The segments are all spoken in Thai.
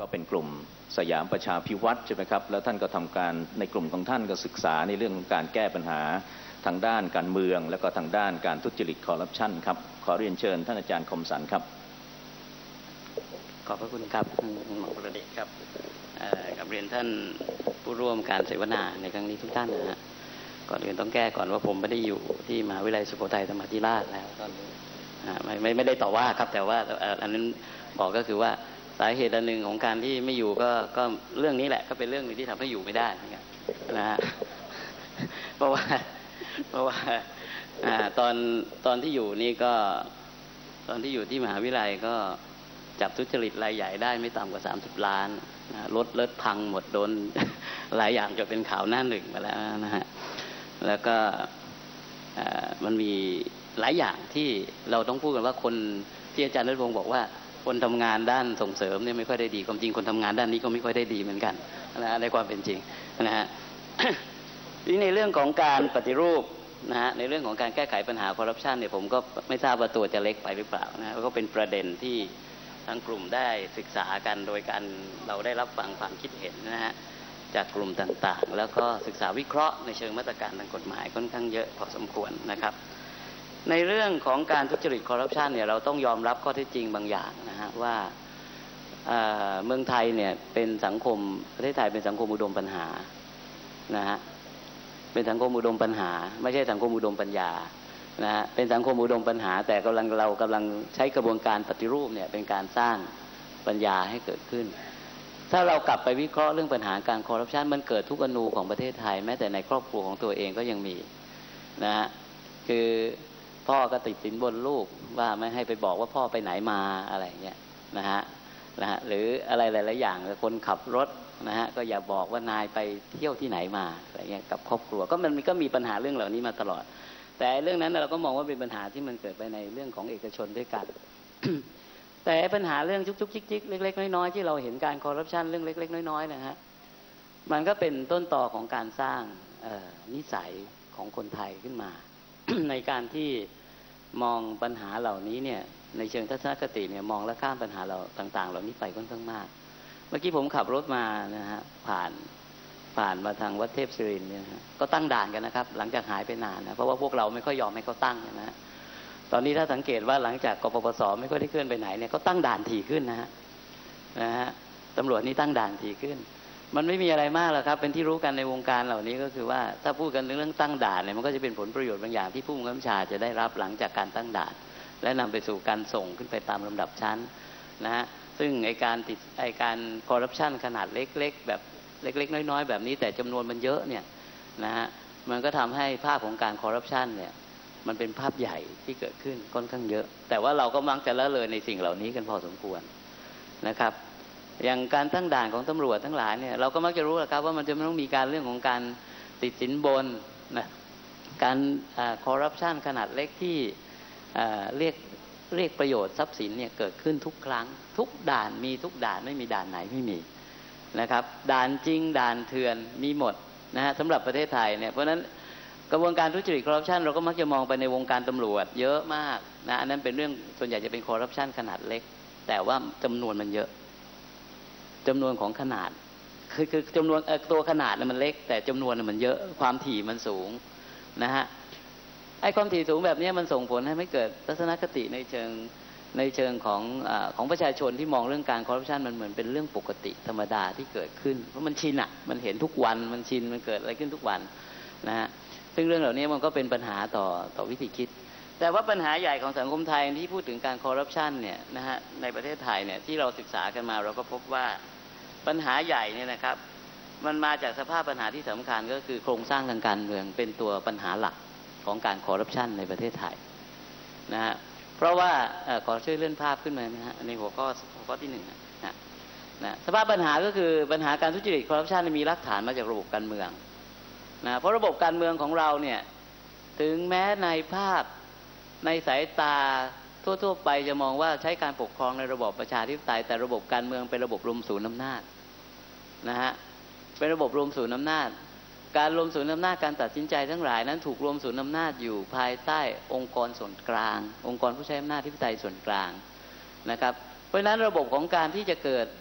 เป็นกลุ่มสยามประชาพิวัตรใช่ไหมครับแล้วท่านก็ทำการในกลุ่มของท่านก็ศึกษาในเรื่องของการแก้ปัญหาทางด้านการเมืองแล้วก็ทางด้านการทุจริตคอร์รัปชันครับขอเรียนเชิญท่านอาจารย์คมสันครับขอบพระคุณครับคุณหมอประดิษฐ์ครับกับเรียนท่านผู้ร่วมการเสวนาในครั้งนี้ทุกท่านนะฮะก่อนอื่นต้องแก้ก่อนว่าผมไม่ได้อยู่ที่มหาวิทยาลัยสุโขทัยธรรมาธิราชแล้วตอนนี้ไม่ได้ต่อว่าครับแต่ว่าอันนั้นบอกก็คือว่าสาเหตุอันหนึ่งของการที่ไม่อยู่ก็เรื่องนี้แหละก็เป็นเรื่องนึงที่ทำให้อยู่ไม่ได้นะฮะเพราะว่าตอนที่อยู่นี่ก็ตอนที่อยู่ที่มหาวิทยาลัยก็จับทุจริตรายใหญ่ได้ไม่ต่ำกว่า30 ล้านรถเลิศพังหมดโดนหลายอย่างจนเป็นข่าวหน้าหนึ่งมาแล้วนะฮะแล้วก็มันมีหลายอย่างที่เราต้องพูดกันว่าคนที่อาจารย์ณัฐพงศ์บอกว่าคนทำงานด้านส่งเสริมเนี่ยไม่ค่อยได้ดีความจริงคนทำงานด้านนี้ก็ไม่ค่อยได้ดีเหมือนกันนะในความเป็นจริงนะฮะทีในเรื่องของการปฏิรูปนะฮะในเรื่องของการแก้ไขปัญหาคอร์รัปชันเนี่ยผมก็ไม่ทราบว่าตัวจะเล็กไปหรือเปล่านะก็เป็นประเด็นที่ทั้งกลุ่มได้ศึกษากันโดยการเราได้รับฟังความคิดเห็นนะฮะจากกลุ่มต่างๆแล้วก็ศึกษาวิเคราะห์ในเชิงมาตรการทางกฎหมายค่อนข้างเยอะพอสมควรนะครับในเรื่องของการทุจริตคอร์รัปชันเนี่ยเราต้องยอมรับข้อเท็จจริงบางอย่างนะฮะว่าเมืองไทยเนี่ยเป็นสังคมประเทศไทยเป็นสังคมอุดมปัญหานะฮะเป็นสังคมอุดมปัญหาไม่ใช่สังคมอุดมปัญญานะฮะเป็นสังคมอุดมปัญหาแต่เรากำลังใช้กระบวนการปฏิรูปเนี่ยเป็นการสร้างปัญญาให้เกิดขึ้นถ้าเรากลับไปวิเคราะห์เรื่องปัญหาการคอร์รัปชันมันเกิดทุกอนูของประเทศไทยแม้แต่ในครอบครัวของตัวเองก็ยังมีนะฮะคือพ่อก็ติดสินบนลูกว่าไม่ให้ไปบอกว่าพ่อไปไหนมาอะไรเงี้ยนะฮะหรืออะไรหลายๆอย่างคนขับรถนะฮะก็อย่าบอกว่านายไปเที่ยวที่ไหนมาอะไรเงี้ยกับครอบครัวก็มันก็มีปัญหาเรื่องเหล่านี้มาตลอดแต่เรื่องนั้นเราก็มองว่าเป็นปัญหาที่มันเกิดไปในเรื่องของเอกชนด้วยกัน แต่ปัญหาเรื่องจุกจิกเล็กๆน้อยๆที่เราเห็นการคอร์รัปชันเรื่องเล็กๆน้อยๆนะฮะมันก็เป็นต้นตอของการสร้างนิสัยของคนไทยขึ้นมา ในการที่มองปัญหาเหล่านี้เนี่ยในเชิงทัศนคติเนี่ยมองและข้ามปัญหาเราต่างๆเหล่านี้ไปค่อนข้างมากเมื่อกี้ผมขับรถมานะฮะผ่านมาทางวัดเทพศิรินทร์เนี่ยนะก็ตั้งด่านกันนะครับหลังจากหายไปนานนะเพราะว่าพวกเราไม่ค่อยยอมให้เขาตั้งนะฮะตอนนี้ถ้าสังเกตว่าหลังจากกปปสไม่ค่อยได้เคลื่อนไปไหนเนี่ยก็ตั้งด่านถี่ขึ้นนะฮะตำรวจนี่ตั้งด่านถี่ขึ้นมันไม่มีอะไรมากหรอกครับเป็นที่รู้กันในวงการเหล่านี้ก็คือว่าถ้าพูดกันเรื่องตั้งด่านเนี่ยมันก็จะเป็นผลประโยชน์บางอย่างที่ผู้บังคับบัญชาจะได้รับหลังจากการตั้งด่านและนำไปสู่การส่งขึ้นไปตามลำดับชั้นนะฮะซึ่งการคอร์รัปชันขนาดเล็กๆแบบเล็กๆน้อยๆแบบนี้แต่จำนวนมันเยอะเนี่ยนะฮะมันก็ทำให้ภาพของการคอร์รัปชันเนี่ยมันเป็นภาพใหญ่ที่เกิดขึ้นค่อนข้างเยอะแต่ว่าเราก็มักจะละเลยในสิ่งเหล่านี้กันพอสมควรนะครับอย่างการตั้งด่านของตำรวจทั้งหลายเนี่ยเราก็มักจะรู้แหละครับว่ามันจะต้องมีการเรื่องของการติดสินบนนะการคอร์รัปชันขนาดเล็กที่เรียกประโยชน์ทรัพย์สินเนี่ยเกิดขึ้นทุกครั้งทุกด่านมีทุกด่านไม่มีด่านไหนไม่มีนะครับด่านจริงด่านเถื่อนมีหมดนะฮะสำหรับประเทศไทยเนี่ยเพราะฉะนั้นกระบวนการทุจริตคอร์รัปชันเราก็มักจะมองไปในวงการตำรวจเยอะมากนะอันนั้นเป็นเรื่องส่วนใหญ่จะเป็นคอร์รัปชันขนาดเล็กแต่ว่าจำนวนมันเยอะจำนวนของขนาดคือจำนวนตัวขนาดมันเล็กแต่จำนวนมันเยอะความถี่มันสูงนะฮะไอ้ความถี่สูงแบบนี้มันส่งผลให้ไม่เกิดทัศนคติในเชิงของประชาชนที่มองเรื่องการคอร์รัปชันมันเหมือนเป็นเรื่องปกติธรรมดาที่เกิดขึ้นเพราะมันชินมันเห็นทุกวันมันชินมันเกิดอะไรขึ้นทุกวันนะฮะซึ่งเรื่องเหล่านี้มันก็เป็นปัญหาต่อวิธีคิดแต่ว่าปัญหาใหญ่ของสังคมไทยที่พูดถึงการคอร์รัปชันเนี่ยนะฮะในประเทศไทยเนี่ยที่เราศึกษากันมาเราก็พบว่าปัญหาใหญ่เนี่ยนะครับมันมาจากสภาพปัญหาที่สำคัญก็คือโครงสร้างทางการเมืองเป็นตัวปัญหาหลักของการคอร์รัปชันในประเทศไทยนะฮะเพราะว่าขอช่วยเลื่อนภาพขึ้นมานะฮะในหัวข้อที่1นะสภาพปัญหาก็คือปัญหาการทุจริตคอร์รัปชันมีรากฐานมาจากระบบการเมืองนะเพราะระบบการเมืองของเราเนี่ยถึงแม้ในภาพในสายตาทั่วไปจะมองว่าใช้การปกครองในระบอบประชาธิปไตยแต่ระบบการเมืองเป็นระบบรวมศูนย์อำนาจนะฮะเป็นระบบรวมศูนย์อำนาจการรวมศูนย์อำนาจการตัดสินใจทั้งหลายนั้นถูกรวมศูนย์อำนาจอยู่ภายใต้องค์กรส่วนกลางองค์กรผู้ใช้อำนาจอธิปไตยส่วนกลางนะครับเพราะฉะนั้นระบบของการที่จะเกิด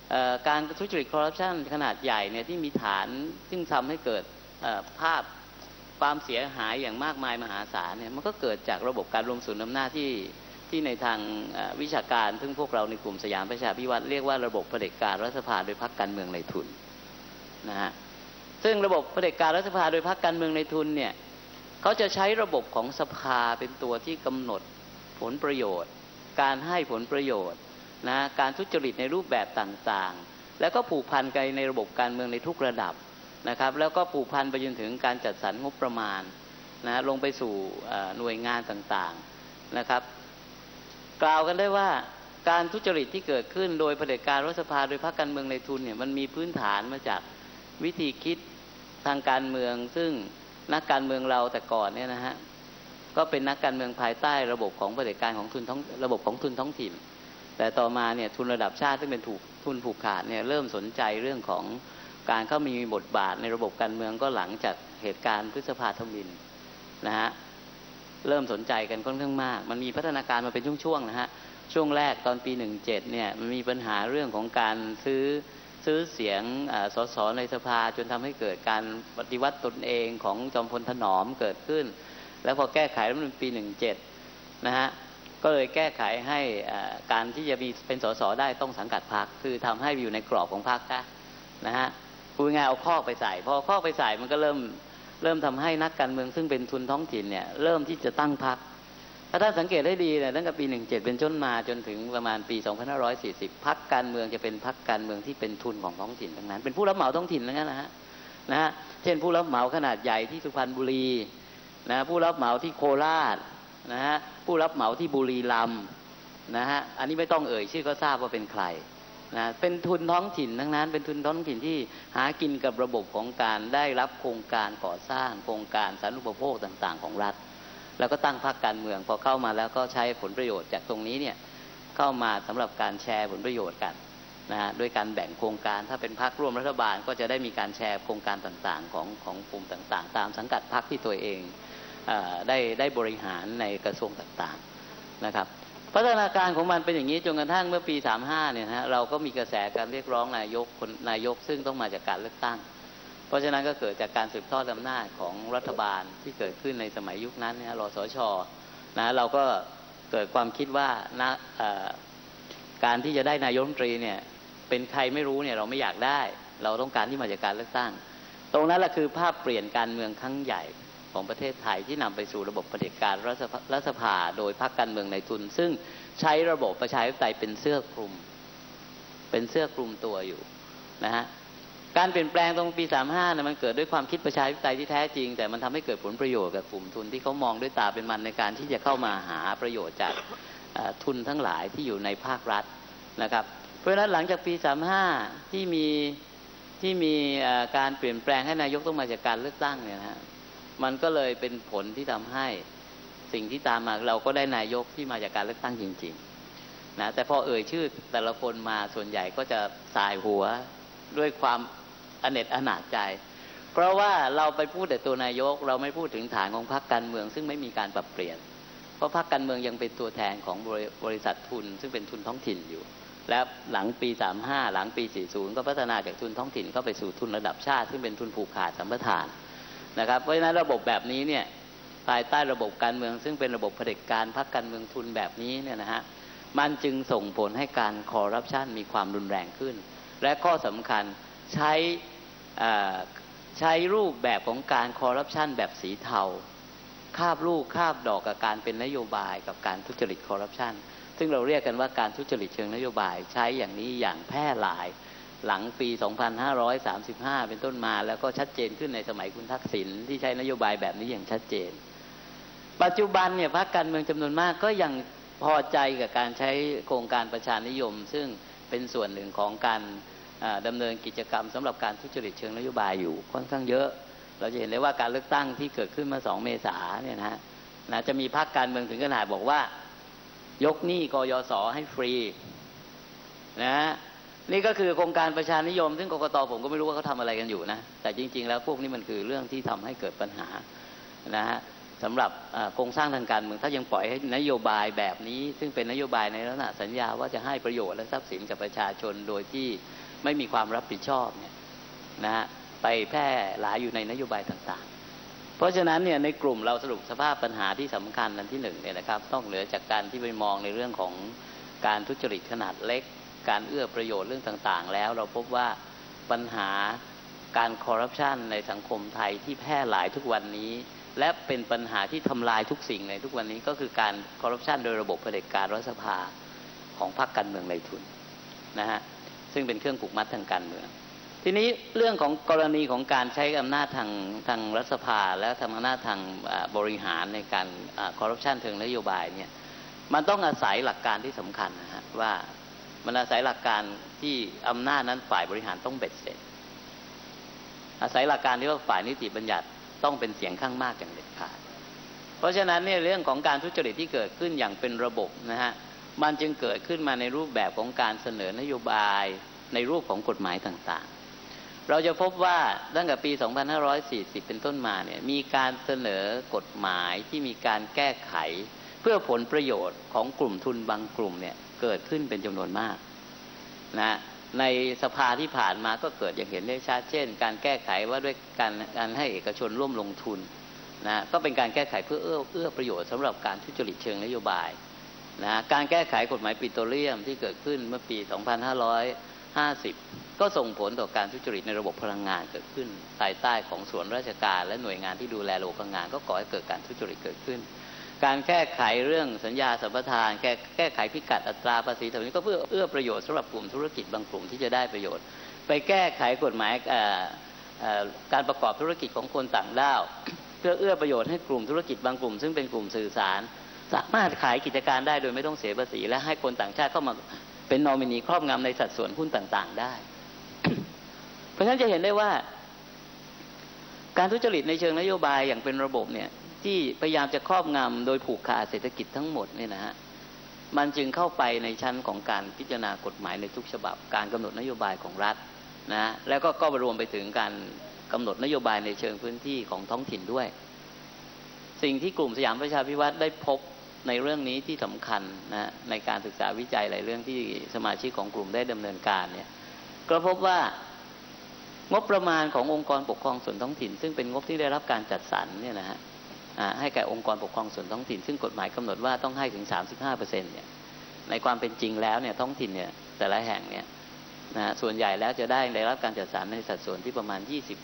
การทุจริตคอร์รัปชันขนาดใหญ่เนี่ยที่มีฐานซึ่งทำให้เกิดภาพความเสียหายอย่างมากมายมหาศาลเนี่ยมันก็เกิดจากระบบการรวมศูนย์อำนาจที่ในทางวิชาการซึ่งพวกเราในกลุ่มสยามประชาพิวัตรเรียกว่าระบบเผด็จการรัฐสภาโดยพรรคการเมืองในทุนนะฮะซึ่งระบบเผด็จการรัฐสภาโดยพรรคการเมืองในทุนเนี่ยเขาจะใช้ระบบของสภาเป็นตัวที่กำหนดผลประโยชน์การให้ผลประโยชน์นะการทุจริตในรูปแบบต่างๆแล้วก็ผูกพันกันในระบบการเมืองในทุกระดับนะครับแล้วก็ผูกพันไปจนถึงการจัดสรรงบประมาณนะลงไปสู่หน่วยงานต่างๆนะครับกล่าวกันได้ว่าการทุจริตที่เกิดขึ้นโดยเผด็จการรัฐสภาโดยพรรคการเมืองในทุนเนี่ยมันมีพื้นฐานมาจากวิธีคิดทางการเมืองซึ่งนักการเมืองเราแต่ก่อนเนี่ยนะฮะก็เป็นนักการเมืองภายใต้ระบบของเผด็จการของระบบของทุนท้องถิ่นแต่ต่อมาเนี่ยทุนระดับชาติซึ่งเป็นทุนผูกขาดเนี่ยเริ่มสนใจเรื่องของการเข้ามีบทบาทในระบบการเมืองก็หลังจากเหตุการณ์พฤษภาธมิฬนะฮะเริ่มสนใจกันค่อนข้างมากมันมีพัฒนาการมาเป็นช่วงๆนะฮะช่วงแรกตอนปี17เนี่ยมันมีปัญหาเรื่องของการซื้อเสียงสสในสภาจนทำให้เกิดการปฏิวัติตนเองของจอมพลถนอมเกิดขึ้นแล้วพอแก้ไขรัฐธรรมนูญปี17นะฮะก็เลยแก้ไขให้การที่จะมีเป็นสสได้ต้องสังกัดพรรคคือทำให้อยู่ในกรอบของพรรคนะฮะพูดง่ายเอาข้อไปใส่พอข้อไปใส่มันก็เริ่มทำให้นักการเมืองซึ่งเป็นทุนท้องถิ่นเนี่ยเริ่มที่จะตั้งพรรคถ้าท่านสังเกตได้ดีเนี่ยตั้งแต่ปี17เป็นต้นมาจนถึงประมาณปี2540พรรคการเมืองจะเป็นพรรคการเมืองที่เป็นทุนของท้องถิ่นทั้งนั้นเป็นผู้รับเหมาท้องถิ่นทั้งนั้นนะฮะเช่นผู้รับเหมาขนาดใหญ่ที่สุพรรณบุรีนะผู้รับเหมาที่โคราชนะฮะผู้รับเหมาที่บุรีรัมย์นะฮะอันนี้ไม่ต้องเอ่ยชื่อก็ทราบว่าเป็นใครนะเป็นทุนท้องถิ่นทั้งนั้นเป็นทุนท้องถิ่นที่หากินกับระบบของการได้รับโครงการก่อสร้างโครงการสาธารณูปโภคต่างๆของรัฐแล้วก็ตั้งพรรคการเมืองพอเข้ามาแล้วก็ใช้ผลประโยชน์จากตรงนี้เนี่ยเข้ามาสำหรับการแชร์ผลประโยชน์กันนะฮะด้วยการแบ่งโครงการถ้าเป็นพรรคร่วมรัฐบาลก็จะได้มีการแชร์โครงการต่างๆของกลุ่มต่างๆตามสังกัดพรรคที่ตัวเองได้บริหารในกระทรวงต่างๆนะครับพัฒนาการของมันเป็นอย่างนี้จนกระทั่งเมื่อปี35เนี่ยนะเราก็มีกระแสการเรียกร้องนายกซึ่งต้องมาจากการเลือกตั้งเพราะฉะนั้นก็เกิดจากการสืบทอดอำนาจของรัฐบาลที่เกิดขึ้นในสมัยยุคนั้นนะรสช.นะเราก็เกิดความคิดว่าการที่จะได้นายกรัฐมนตรีเนี่ยเป็นใครไม่รู้เนี่ยเราไม่อยากได้เราต้องการที่มาจากการเลือกตั้งตรงนั้นแหละคือภาพเปลี่ยนการเมืองครั้งใหญ่ของประเทศไทยที่นำไปสู่ระบบเผด็จการรัฐสภาโดยพรรคการเมืองในทุนซึ่งใช้ระบบประชาธิปไตยเป็นเสื้อคลุมตัวอยู่นะฮะการเปลี่ยนแปลงตรงปี35เนี่ยมันเกิดด้วยความคิดประชาธิปไตยที่แท้จริงแต่มันทำให้เกิดผลประโยชน์กับกลุ่มทุนที่เขามองด้วยตาเป็นมันในการที่จะเข้ามาหาประโยชน์จากทุนทั้งหลายที่อยู่ในภาครัฐนะครับเพราะฉะนั้นหลังจากปี35ที่มีการเปลี่ยนแปลงให้นายกต้องมาจากการเลือกตั้งเนี่ยนะฮะมันก็เลยเป็นผลที่ทำให้สิ่งที่ตามมาเราก็ได้นายกที่มาจากการเลือกตั้งจริงๆนะแต่พอเอ่ยชื่อแต่ละคนมาส่วนใหญ่ก็จะสายหัวด้วยความอเนจอนาจใจเพราะว่าเราไปพูดแต่ตัวนายกเราไม่พูดถึงฐานของพรรคการเมืองซึ่งไม่มีการปรับเปลี่ยนเพราะพรรคการเมืองยังเป็นตัวแทนของบริษัททุนซึ่งเป็นทุนท้องถิ่นอยู่และหลังปี35หลังปี40ก็พัฒนาจากทุนท้องถิ่นเข้าไปสู่ทุนระดับชาติซึ่งเป็นทุนผูกขาดสัมปทานนะครับเพราะฉะนั้นระบบแบบนี้เนี่ยภายใต้ระบบการเมืองซึ่งเป็นระบบเผด็จการพรรคการเมืองทุนแบบนี้เนี่ยนะฮะมันจึงส่งผลให้การคอร์รัปชันมีความรุนแรงขึ้นและข้อสำคัญใช้รูปแบบของการคอร์รัปชันแบบสีเทาคาบลูกคาบดอกกับการเป็นนโยบายกับการทุจริตคอร์รัปชันซึ่งเราเรียกกันว่าการทุจริตเชิงนโยบายใช้อย่างนี้อย่างแพร่หลายหลังปี2535เป็นต้นมาแล้วก็ชัดเจนขึ้นในสมัยคุณทักษิณที่ใช้นโยบายแบบนี้อย่างชัดเจนปัจจุบันเนี่ยพรรคการเมืองจำนวนมากก็ยังพอใจกับการใช้โครงการประชานิยมซึ่งเป็นส่วนหนึ่งของการดำเนินกิจกรรมสำหรับการทุจริตเชิงนโยบายอยู่ค่อนข้างเยอะเราจะเห็นได้ว่าการเลือกตั้งที่เกิดขึ้นมา2 เมษายนเนี่ยนะจะมีพรรคการเมืองถึงขนาดบอกว่ายกหนี้กยศให้ฟรีนะนี่ก็คือโครงการประชานิยมซึ่งกกต.ผมก็ไม่รู้ว่าเขาทำอะไรกันอยู่นะแต่จริงๆแล้วพวกนี้มันคือเรื่องที่ทำให้เกิดปัญหานะฮะสำหรับโครงสร้างทางการเมืองถ้ายังปล่อยให้นโยบายแบบนี้ซึ่งเป็นนโยบายในลักษณะสัญญาว่าจะให้ประโยชน์และทรัพย์สินกับประชาชนโดยที่ไม่มีความรับผิดชอบเนี่ยนะฮะไปแพร่หลายอยู่ในนโยบายต่างๆเพราะฉะนั้นเนี่ยในกลุ่มเราสรุปสภาพปัญหาที่สำคัญอันที่1เนี่ยนะครับต้องเหนือจากการที่ไปมองในเรื่องของการทุจริตขนาดเล็กการเอื้อประโยชน์เรื่องต่างๆแล้วเราพบว่าปัญหาการคอร์รัปชันในสังคมไทยที่แพร่หลายทุกวันนี้และเป็นปัญหาที่ทำลายทุกสิ่งในทุกวันนี้ก็คือการคอร์รัปชันโดยระบบเผด็จการรัฐสภาของพรรคการเมืองในทุนนะฮะซึ่งเป็นเครื่องผูกมัดทางการเมืองทีนี้เรื่องของกรณีของการใช้อำนาจทางรัฐสภาและทำอำนาจทางบริหารในการคอร์รัปชันเชิงนโยบายเนี่ยมันต้องอาศัยหลักการที่สำคัญนะฮะว่ามันอาศัยหลักการที่อำนาจนั้นฝ่ายบริหารต้องเบ็ดเสร็จอาศัยหลักการที่ว่าฝ่ายนิติบัญญัติต้องเป็นเสียงข้างมากอย่างเด็ดขาดเพราะฉะนั้นเนี่ยเรื่องของการทุจริตที่เกิดขึ้นอย่างเป็นระบบนะฮะมันจึงเกิดขึ้นมาในรูปแบบของการเสนอนโยบายในรูปของกฎหมายต่างๆเราจะพบว่าตั้งแต่ปี 2540 เป็นต้นมาเนี่ยมีการเสนอกฎหมายที่มีการแก้ไขเพื่อผลประโยชน์ของกลุ่มทุนบางกลุ่มเนี่ยเกิดขึ้นเป็นจำนวนมากนะในสภาที่ผ่านมาก็เกิดอย่างเห็นได้ชัดเช่นการแก้ไขว่าด้วยการให้เอกชนร่วมลงทุนนะก็เป็นการแก้ไขเพื่อเอื้อประโยชน์สำหรับการทุจริตเชิงนโยบายนะการแก้ไขกฎหมายปิโตรเลียมที่เกิดขึ้นเมื่อปี 2550 ก็ส่งผลต่อการทุจริตในระบบพลังงานเกิดขึ้นภายใต้ของส่วนราชการและหน่วยงานที่ดูแลระบบพลังงานก็ก่อให้เกิดการทุจริตเกิดขึ้นการแก้ไขเรื่องสัญญาสัมปทานแก้ไขพิกัดอัตราภาษีเหล่านี้ก็เพื่อเอื้อประโยชน์สำหรับกลุ่มธุรกิจบางกลุ่มที่จะได้ประโยชน์ไปแก้ไขกฎหมายการประกอบธุรกิจของคนต่างด้าวเพื่อเอื้อประโยชน์ให้กลุ่มธุรกิจบางกลุ่มซึ่งเป็นกลุ่มสื่อสารสามารถขายกิจการได้โดยไม่ต้องเสียภาษีและให้คนต่างชาติเข้ามาเป็นนอมินีครอบงำในสัดส่วนหุ้นต่างๆได้ เพราะฉะนั้นจะเห็นได้ว่าการทุจริตในเชิงนโยบายอย่างเป็นระบบเนี่ยที่พยายามจะครอบงำโดยผูกขาดเศรษฐกิจทั้งหมดเนี่ยนะฮะมันจึงเข้าไปในชั้นของการพิจารณากฎหมายในทุกฉบับการกำหนดนโยบายของรัฐนะแล้วก็รวมไปถึงการกำหนดนโยบายในเชิงพื้นที่ของท้องถิ่นด้วยสิ่งที่กลุ่มสยามประชาพิวัตรได้พบในเรื่องนี้ที่สำคัญนะในการศึกษาวิจัยหลายเรื่องที่สมาชิกของกลุ่มได้ดำเนินการเนี่ยก็พบว่างบประมาณขององค์กรปกครองส่วนท้องถิ่นซึ่งเป็นงบที่ได้รับการจัดสรรเนี่ยนะฮะให้แก่องค์กรปกครองส่วนท้องถิ่นซึ่งกฎหมายกำหนดว่าต้องให้ถึง 35% เนี่ยในความเป็นจริงแล้วเนี่ยท้องถิ่นเนี่ยแต่ละแห่งเนี่ยนะส่วนใหญ่แล้วจะได้รับการจัดสรรในสัดส่วนที่ประมาณ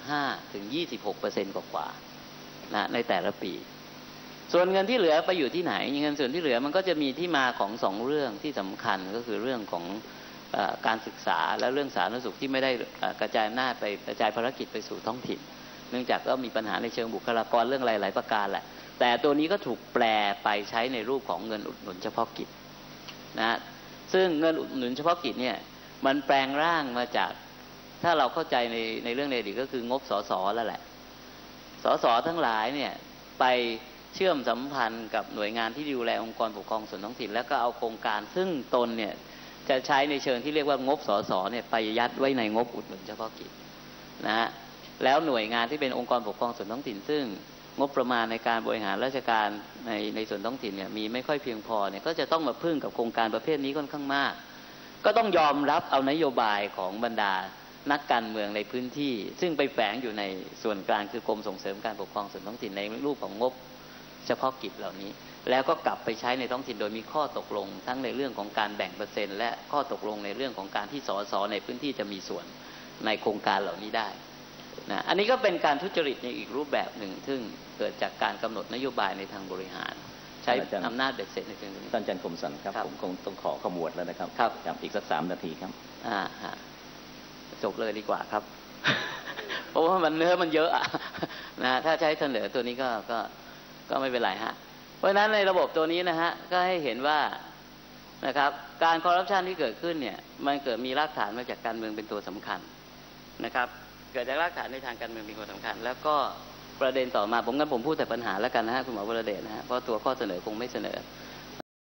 25-26% กว่าๆนะในแต่ละปีส่วนเงินที่เหลือไปอยู่ที่ไหนเงินส่วนที่เหลือมันก็จะมีที่มาของ2เรื่องที่สำคัญก็คือเรื่องของการศึกษาและเรื่องสาธารณสุขที่ไม่ได้กระจายอำนาจไปกระจายภารกิจไปสู่ท้องถิ่นเนื่องจากก็มีปัญหาในเชิงบุคลากรเรื่องหลายๆประการแหละแต่ตัวนี้ก็ถูกแปลไปใช้ในรูปของเงินอุดหนุนเฉพาะกิจนะซึ่งเงินอุดหนุนเฉพาะกิจเนี่ยมันแปลงร่างมาจากถ้าเราเข้าใจในเรื่องในอดีตก็คืองบสสแล้วแหละสสทั้งหลายเนี่ยไปเชื่อมสัมพันธ์กับหน่วยงานที่ดูแลองค์กรปกครองส่วนท้องถิ่นแล้วก็เอาโครงการซึ่งตนเนี่ยจะใช้ในเชิงที่เรียกว่างบสสเนี่ยไปยัดไว้ในงบอุดหนุนเฉพาะกิจนะฮะแล้วหน่วยงานที่เป็นองค์กรปกครองส่วนท้องถิ่นซึ่งงบประมาณในการบริหารราชการในส่วนท้องถิ่นเนี่ยมีไม่ค่อยเพียงพอเนี่ยก็จะต้องมาพึ่งกับโครงการประเภทนี้ค่อนข้างมากก็ต้องยอมรับเอานโยบายของบรรดานักการเมืองในพื้นที่ซึ่งไปแฝงอยู่ในส่วนกลางคือกรมส่งเสริมการปกครองส่วนท้องถิ่นในรูปของงบเฉพาะกิจเหล่านี้แล้วก็กลับไปใช้ในท้องถิ่นโดยมีข้อตกลงทั้งในเรื่องของการแบ่งเปอร์เซ็นต์และข้อตกลงในเรื่องของการที่สสในพื้นที่จะมีส่วนในโครงการเหล่านี้ได้นะอันนี้ก็เป็นการทุจริตในอีกรูปแบบหนึ่งซึ่งเกิดจากการกำหนดนโยบายในทางบริหารใช้อำนาจเบ็ดเสร็จในเชิงนี้ท่านอาจารย์คมสันครับผมคงต้องขอขมวดแล้วนะครับครับอีกสัก3 นาทีครับจบเลยดีกว่าครับ เพราะว่ามันเนื้อมันเยอะนะถ้าใช้เสนอตัวนี้ก็ไม่เป็นไรฮะเพราะฉะนั้นในระบบตัวนี้นะฮะก็ให้เห็นว่านะครับการคอร์รัปชันที่เกิดขึ้นเนี่ยมันเกิดมีรากฐานมาจากการเมืองเป็นตัวสำคัญนะครับเกิดจากรากฐานในทางการเมืองเป็นตัวสำคัญแล้วก็ประเด็นต่อมาผมพูดแต่ปัญหาแล้วกันนะฮะคุณหมอวรเดชนะฮะเพราะตัวข้อเสนอคงไม่เสนอ